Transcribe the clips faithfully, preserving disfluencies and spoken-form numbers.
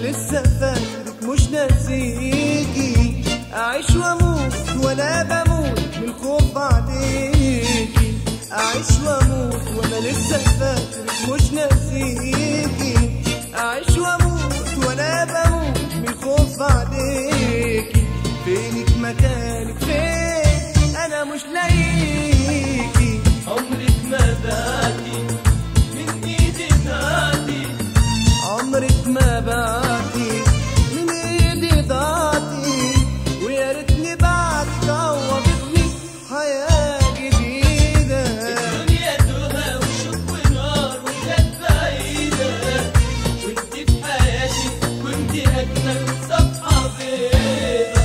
لسه فاكرك مش ناسيكي، أعيش وأموت وأنا بموت من الخوف عليكي، أعيش وأموت وأنا لسه فاكرك مش ناسيكي، أعيش وأموت وأنا بموت من الخوف عليكي. فينك مكانك فين أنا مش لاقيكي، عمرك ما بعتي من ايدي ضاعتي، عمرك ما بعتي من ايدي ضاعتي، ويا ريتني بعدك عوضتني حياة جديدة. الدنيا تهى وشوق ونار وبلاد بعيدة، وانت في حياتي كنت أجمل صفحة بيضة.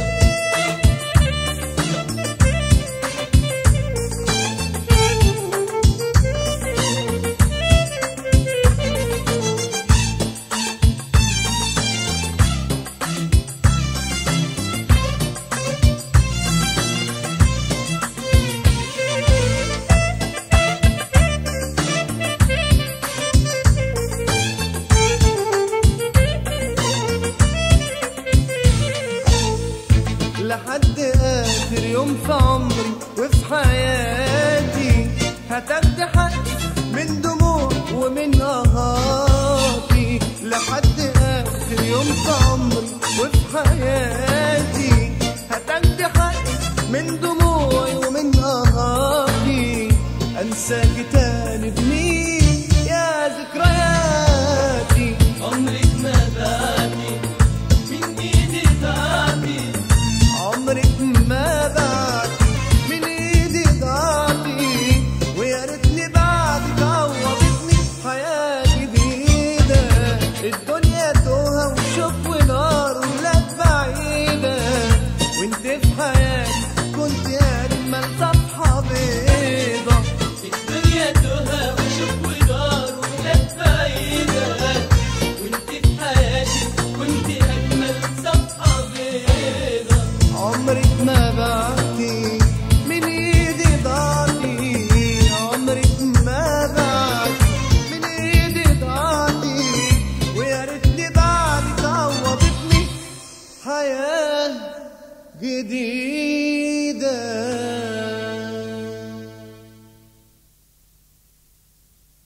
لحد آخر يوم في عمري وفي حياتي هتاخدي حقي من دموع ومن آهاتي، لحد آخر يوم في عمري وفي حياتي هتاخدي حقي من دموعي ومن آهاتي. أنساكي تاني بمين يا ذكرياتي، عمرك ما بعتي من ايدي ضاعتي، عمرك ما بعتي من ايدي ضاعتي، ويا ريتني بعدك عوضتني حياة جديدة. الدنيا تهى وشوق ونار وبلاد بعيدة، وانت في حياتي كنت أجمل صفحة بيضة. الدنيا تهى وشوق ونار وبلاد بعيدة، وانت في حياتي كنت أجمل صفحة بيضة. عمرك ما بعتي من ايدي ضاعتي، عمرك ما بعتي من ايدي ضاعتي، ويا ريتني بعدك عوضتني حياة جديدة.